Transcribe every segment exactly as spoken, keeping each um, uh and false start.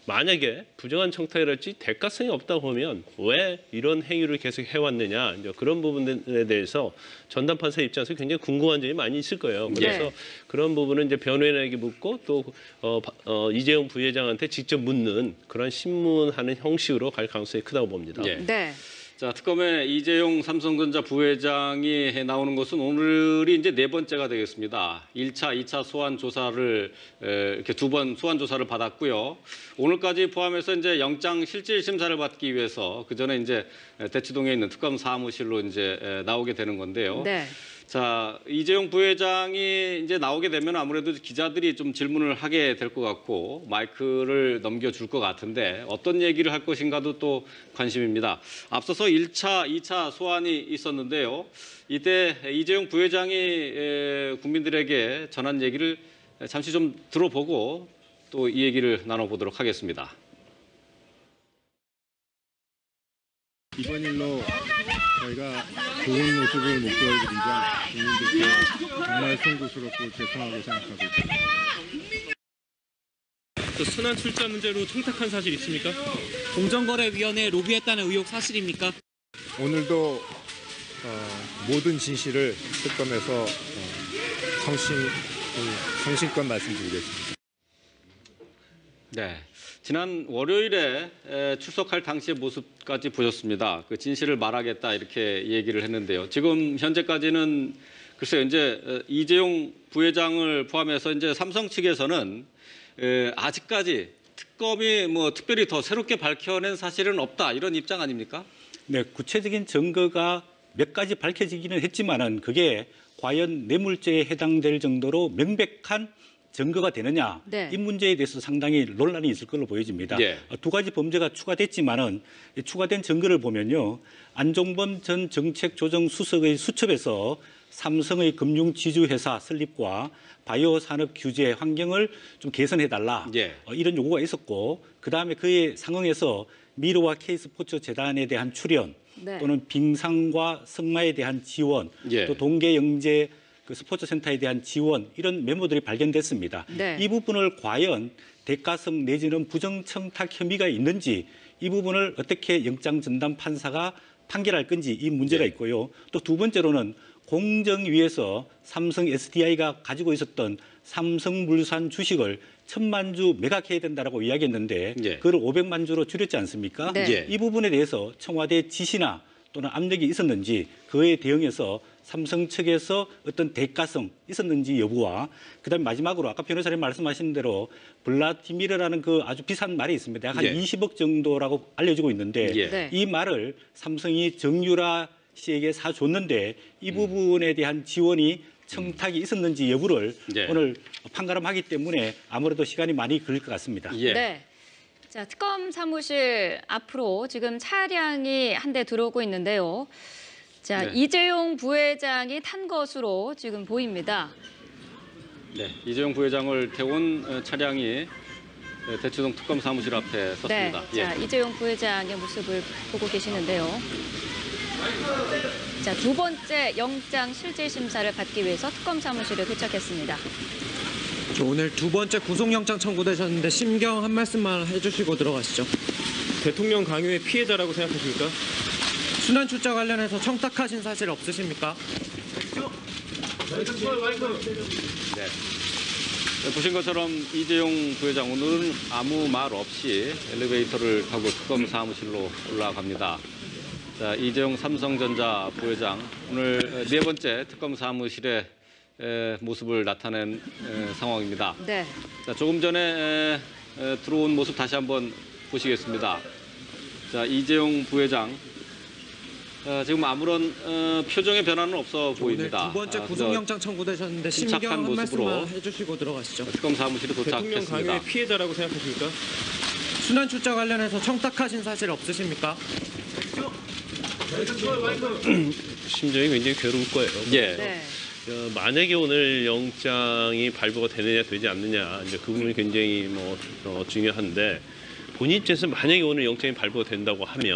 만약에 부정한 청탁이랄지 대가성이 없다 보면 왜 이런 행위를 계속 해왔느냐 이제 그런 부분에 대해서 전담 판사 입장에서 굉장히 궁금한 점이 많이 있을 거예요. 그래서 네. 그런 부분은 이제 변호인에게 묻고 또 어, 어, 이재용 부회장한테 직접 묻는 그런 신문하는 형식으로 갈 가능성이 크다고 봅니다. 네. 네. 자, 특검의 이재용 삼성전자 부회장이 나오는 것은 오늘이 이제 네 번째가 되겠습니다. 일 차, 이 차 소환 조사를 이렇게 두 번 소환 조사를 받았고요. 오늘까지 포함해서 이제 영장 실질 심사를 받기 위해서 그 전에 이제 대치동에 있는 특검 사무실로 이제 나오게 되는 건데요. 네. 자, 이재용 부회장이 이제 나오게 되면 아무래도 기자들이 좀 질문을 하게 될 것 같고 마이크를 넘겨줄 것 같은데 어떤 얘기를 할 것인가도 또 관심입니다. 앞서서 일 차, 이 차 소환이 있었는데요. 이때 이재용 부회장이 국민들에게 전한 얘기를 잠시 좀 들어보고 또 이 얘기를 나눠보도록 하겠습니다. 이번 일로 저희가 좋은 모습을 못 보여드리자 국민들께 정말 송구스럽고 죄송하게 생각하고 있습니다. 또 순환 출자 문제로 청탁한 사실 있습니까? 공정거래위원회에 로비했다는 의혹 사실입니까? 오늘도 어, 모든 진실을 특검에서 어, 성심, 성심껏 말씀드리겠습니다. 네. 지난 월요일에 출석할 당시의 모습까지 보셨습니다. 그 진실을 말하겠다 이렇게 얘기를 했는데요. 지금 현재까지는 글쎄요, 이제 이재용 부회장을 포함해서 이제 삼성 측에서는 아직까지 특검이 뭐 특별히 더 새롭게 밝혀낸 사실은 없다 이런 입장 아닙니까? 네, 구체적인 증거가 몇 가지 밝혀지기는 했지만은 그게 과연 뇌물죄에 해당될 정도로 명백한 증거가 되느냐 네. 이 문제에 대해서 상당히 논란이 있을 걸로 보여집니다. 예. 두 가지 범죄가 추가됐지만은 추가된 증거를 보면요. 안종범 전 정책조정수석의 수첩에서 삼성의 금융지주회사 설립과 바이오 산업 규제 환경을 좀 개선해달라 예. 어, 이런 요구가 있었고 그다음에 그에 상응해서 미르와 K스포츠 재단에 대한 출연 네. 또는 빙상과 승마에 대한 지원 예. 또 동계영재 그 스포츠센터에 대한 지원 이런 메모들이 발견됐습니다. 네. 이 부분을 과연 대가성 내지는 부정청탁 혐의가 있는지 이 부분을 어떻게 영장전담 판사가 판결할 건지 이 문제가 네. 있고요. 또 두 번째로는 공정위에서 삼성 에스디아이가 가지고 있었던 삼성물산 주식을 천만 주 매각해야 된다라고 이야기했는데 예. 그걸 오백만 주로 줄였지 않습니까? 네. 예. 이 부분에 대해서 청와대 지시나 또는 압력이 있었는지 그에 대응해서 삼성 측에서 어떤 대가성 있었는지 여부와 그다음에 마지막으로 아까 변호사님 말씀하신 대로 블라디미르라는 그 아주 비싼 말이 있습니다. 약 한 예. 이십억 정도라고 알려지고 있는데 예. 네. 이 말을 삼성이 정유라 씨에게 사줬는데 이 부분에 대한 지원이 청탁이 있었는지 여부를 예. 오늘 판가름하기 때문에 아무래도 시간이 많이 걸릴 것 같습니다. 예. 네. 자, 특검 사무실 앞으로 지금 차량이 한 대 들어오고 있는데요. 자, 네. 이재용 부회장이 탄 것으로 지금 보입니다. 네, 이재용 부회장을 태운 차량이 대치동 특검 사무실 앞에 네. 섰습니다. 자, 예. 이재용 부회장의 모습을 보고 계시는데요. 자, 두 번째 영장 실질 심사를 받기 위해서 특검 사무실에 도착했습니다. 오늘 두 번째 구속영장 청구되셨는데 심경 한 말씀만 해주시고 들어가시죠. 대통령 강요의 피해자라고 생각하십니까? 순환 출자 관련해서 청탁하신 사실 없으십니까? 네. 네, 보신 것처럼 이재용 부회장 오늘은 아무 말 없이 엘리베이터를 타고 특검 사무실로 올라갑니다. 자, 이재용 삼성전자 부회장 오늘 네 번째 특검 사무실에 에, 모습을 나타낸 에, 상황입니다. 네. 자, 조금 전에 에, 에, 들어온 모습 다시 한번 보시겠습니다. 자, 이재용 부회장 어, 지금 아무런 어, 표정의 변화는 없어 보입니다. 오늘 두 번째 아, 구속영장 청구되셨는데 심경 침착한 한 모습으로 말씀만 해주시고 들어가시죠. 특검 사무실에 대통령 도착했습니다. 강요의 피해자라고 생각하십니까? 순환 출자 관련해서 청탁하신 사실 없으십니까? 심정이 굉장히 괴로울 거예요. 예. 네. 어, 만약에 오늘 영장이 발부가 되느냐 되지 않느냐 이제 그 부분이 굉장히 뭐 어, 중요한데 본인 입장에서 만약에 오늘 영장이 발부가 된다고 하면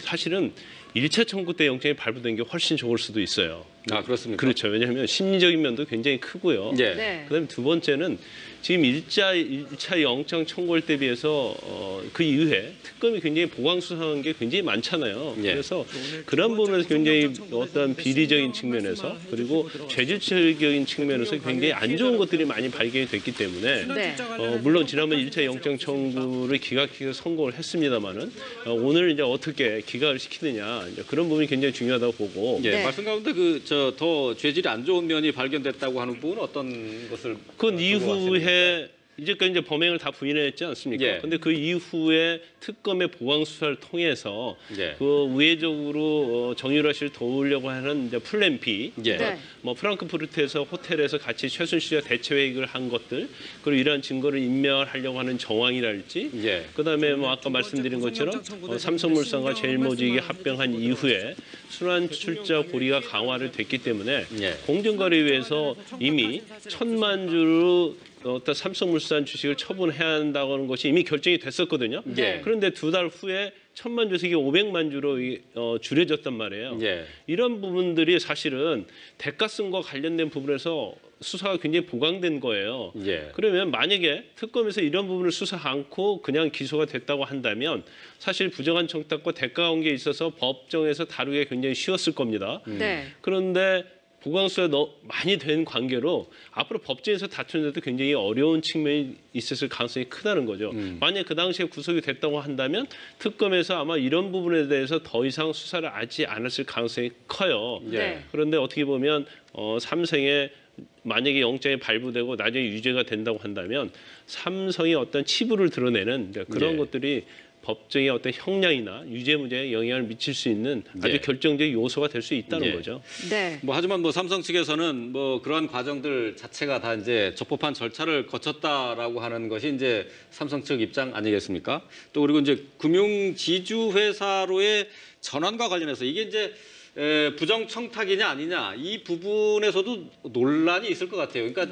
사실은 일 차 청구 때 영장이 발부된 게 훨씬 좋을 수도 있어요. 아, 그렇습니까? 그렇죠. 왜냐하면 심리적인 면도 굉장히 크고요. 예. 네. 그다음에 두 번째는 지금 일 차 일 차 영장 청구할 때 비해서 어, 그 이후에 특검이 굉장히 보강 수사한 게 굉장히 많잖아요. 예. 그래서 그런 부분에서 굉장히 어떤 비리적인 측면에서 그리고 죄질적인 측면에서 굉장히 안 좋은 것들이 많이 발견이 됐기 때문에 네. 어, 물론 지난번 일 차 영장 청구를 기각해서 성공을 했습니다만은 어, 오늘 이제 어떻게 기각을 시키느냐 이제 그런 부분이 굉장히 중요하다고 보고 예, 네. 말씀 가운데 그 저 더 죄질이 안 좋은 면이 발견됐다고 하는 부분은 어떤 것을 그 두고 이후에 하시는가요? 이제까지 이제 범행을 다 부인했지 않습니까? 예. 근데 그 이후에 특검의 보강 수사를 통해서 예. 그 우회적으로 어, 정유라 씨를 도우려고 하는 이제 플랜 B, 예. 네. 뭐 프랑크푸르트에서 호텔에서 같이 최순실과 대체 회의를 한 것들, 그리고 이러한 증거를 인멸하려고 하는 정황이랄지, 예. 그다음에 뭐 아까 말씀드린 것처럼 어, 삼성물산과 제일모직이 합병한 이후에 순환 출자 고리가 강화를 됐기 때문에 예. 공정거래위에서 이미 천만 주로 어떤 삼성물산 주식을 처분해야 한다는 것이 이미 결정이 됐었거든요. 예. 그런데 두 달 후에 천만 주식이 오백만 주로 이- 어, 줄여졌단 말이에요. 예. 이런 부분들이 사실은 대가성과 관련된 부분에서 수사가 굉장히 보강된 거예요. 예. 그러면 만약에 특검에서 이런 부분을 수사 않고 그냥 기소가 됐다고 한다면 사실 부정한 청탁과 대가 관계에 있어서 법정에서 다루기가 굉장히 쉬웠을 겁니다. 네. 그런데 보강수가 너 많이 된 관계로 앞으로 법정에서 다투는데도 굉장히 어려운 측면이 있었을 가능성이 크다는 거죠. 음. 만약 그 당시에 구속이 됐다고 한다면 특검에서 아마 이런 부분에 대해서 더 이상 수사를 하지 않았을 가능성이 커요. 예. 네. 그런데 어떻게 보면 어, 삼성에 만약에 영장이 발부되고 나중에 유죄가 된다고 한다면 삼성이 어떤 치부를 드러내는 그런 예. 것들이 법정의 어떤 형량이나 유죄 무죄에 영향을 미칠 수 있는 아주 예. 결정적인 요소가 될 수 있다는 예. 거죠. 네. 뭐 하지만 뭐 삼성 측에서는 뭐 그러한 과정들 자체가 다 이제 적법한 절차를 거쳤다라고 하는 것이 이제 삼성 측 입장 아니겠습니까? 또 그리고 이제 금융 지주 회사로의 전환과 관련해서 이게 이제 에, 부정 청탁이냐 아니냐 이 부분에서도 논란이 있을 것 같아요. 그러니까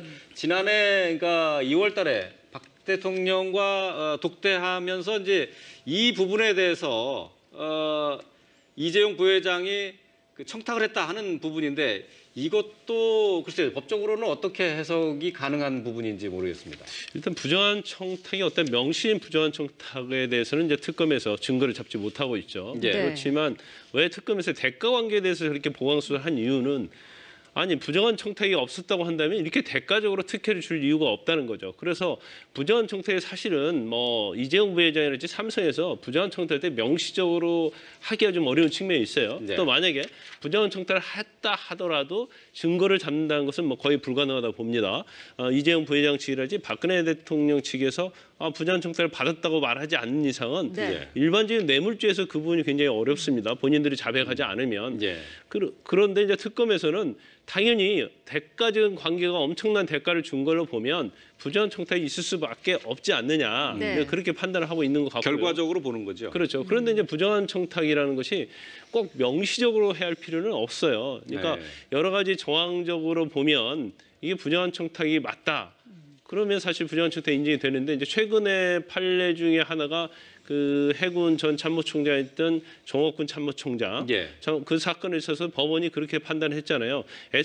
지난해 그러니까 이월달에 박 대통령과 어, 독대하면서 이제 이 부분에 대해서 어, 이재용 부회장이 그 청탁을 했다 하는 부분인데 이것도 글쎄요 법적으로는 어떻게 해석이 가능한 부분인지 모르겠습니다. 일단 부정한 청탁이 어떤 명시인 부정한 청탁에 대해서는 이제 특검에서 증거를 잡지 못하고 있죠. 예. 네. 그렇지만 왜 특검에서 대가 관계에 대해서 그렇게 보강 수사를 한 이유는 아니 부정한 청탁이 없었다고 한다면 이렇게 대가적으로 특혜를 줄 이유가 없다는 거죠. 그래서 부정한 청탁이 사실은 뭐 이재용 부회장이랄지 삼성에서 부정한 청탁할 때 명시적으로 하기가 좀 어려운 측면이 있어요. 네. 또 만약에 부정한 청탁을 했다 하더라도 증거를 잡는다는 것은 뭐 거의 불가능하다고 봅니다. 어, 이재용 부회장 측이랄지 박근혜 대통령 측에서 아, 부정한 청탁을 받았다고 말하지 않는 이상은 네. 일반적인 뇌물죄에서 그 부분이 굉장히 어렵습니다. 본인들이 자백하지 않으면. 예. 그, 그런데 이제 특검에서는 당연히 대가적인 관계가 엄청난 대가를 준 걸로 보면 부정한 청탁이 있을 수밖에 없지 않느냐 네. 이제 그렇게 판단을 하고 있는 것 같고요. 결과적으로 보는 거죠. 그렇죠. 그런데 이제 부정한 청탁이라는 것이 꼭 명시적으로 해야 할 필요는 없어요. 그러니까 네. 여러 가지 정황적으로 보면 이게 부정한 청탁이 맞다. 그러면 사실 부정한 청탁 인정이 되는데 이제 최근에 판례 중에 하나가 그 해군 전 참모총장이었던 정옥군 참모총장 예. 저- 그 사건에 있어서 법원이 그렇게 판단했잖아요.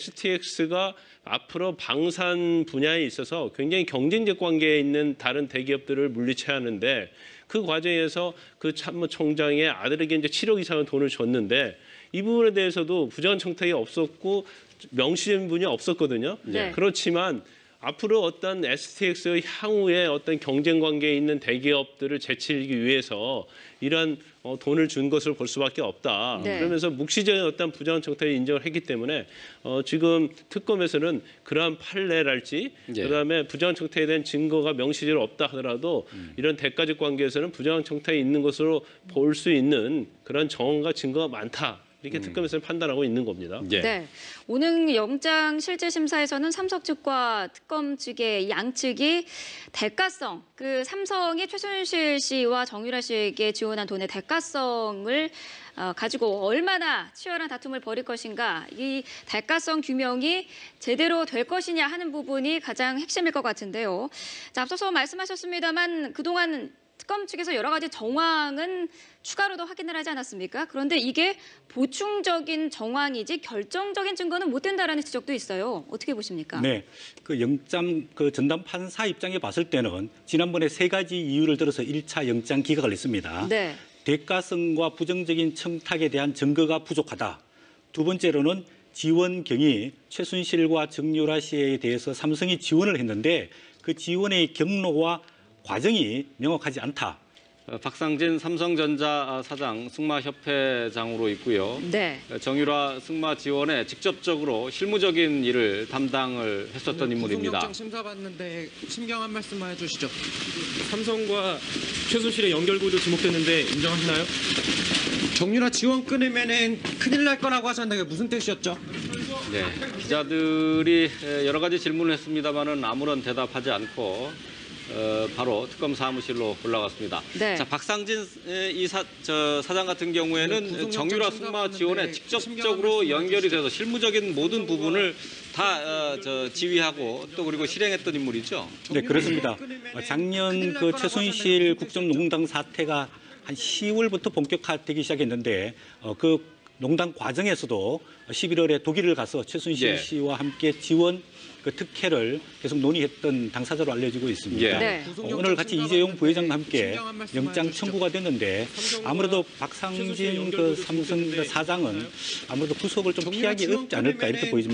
에스티엑스가 앞으로 방산 분야에 있어서 굉장히 경쟁적 관계에 있는 다른 대기업들을 물리쳐야 하는데 그 과정에서 그 참모총장의 아들에게 이제 칠억 이상의 돈을 줬는데 이 부분에 대해서도 부정한 청탁이 없었고 명시된 분이 없었거든요. 네. 그렇지만 앞으로 어떤 에스티엑스의 향후에 어떤 경쟁 관계에 있는 대기업들을 제치기 위해서 이러한 어, 돈을 준 것을 볼 수밖에 없다. 네. 그러면서 묵시적인 어떤 부정한 청탁을 인정을 했기 때문에 어, 지금 특검에서는 그러한 판례랄지 예. 그다음에 부정한 청탁에 대한 증거가 명시적으로 없다 하더라도 이런 대가적 관계에서는 부정한 청탁이 있는 것으로 볼 수 있는 그런 정황과 증거가 많다. 이렇게 특검에서는 판단하고 있는 겁니다. 예. 네. 오늘 영장 실질 심사에서는 삼성 측과 특검 측의 양측이 대가성, 그 삼성이 최순실 씨와 정유라 씨에게 지원한 돈의 대가성을 어, 가지고 얼마나 치열한 다툼을 벌일 것인가, 이 대가성 규명이 제대로 될 것이냐 하는 부분이 가장 핵심일 것 같은데요. 자, 앞서서 말씀하셨습니다만 그동안 특검 측에서 여러 가지 정황은 추가로 더 확인을 하지 않았습니까? 그런데 이게 보충적인 정황이지 결정적인 증거는 못 된다라는 지적도 있어요. 어떻게 보십니까? 네, 그 영장 그 전담 판사 입장에 봤을 때는 지난번에 세 가지 이유를 들어서 일 차 영장 기각을 했습니다. 네. 대가성과 부정적인 청탁에 대한 증거가 부족하다. 두 번째로는 지원 경위 최순실과 정유라 씨에 대해서 삼성이 지원을 했는데 그 지원의 경로와 과정이 명확하지 않다. 어, 박상진 삼성전자 사장 승마협회장으로 있고요. 네. 정유라 승마 지원에 직접적으로 실무적인 일을 담당을 했었던 인물입니다. 구속영장 심사 받는데 심경 한 말씀만 해주시죠. 삼성과 최순실의 연결고리도 지목됐는데 인정하시나요? 정유라 지원 끊으면은 큰일 날 거라고 하셨는데 무슨 뜻이었죠? 네, 기자들이 여러 가지 질문을 했습니다마는 아무런 대답하지 않고 어, 바로 특검 사무실로 올라갔습니다. 네. 자, 박상진 이 사, 저 사장 같은 경우에는 정유라 승마 지원에 직접적으로 연결이 돼서 실무적인 모든 부분을 다 어, 저, 지휘하고 또 그리고 실행했던 인물이죠. 네, 그렇습니다. 작년 그 최순실 국정농단 사태가 한 시월부터 본격화되기 시작했는데 어, 그 농단 과정에서도 십일월에 독일을 가서 최순실 예. 씨와 함께 지원 그 특혜를 계속 논의했던 당사자로 알려지고 있습니다. 예. 네. 어, 오늘 같이 이재용 부회장과 함께 영장 청구가 됐는데 아무래도 박상진 그 삼성 그 사장은 아무래도 구속을 좀 피하기 어렵지 않을까 이렇게 보여집니다.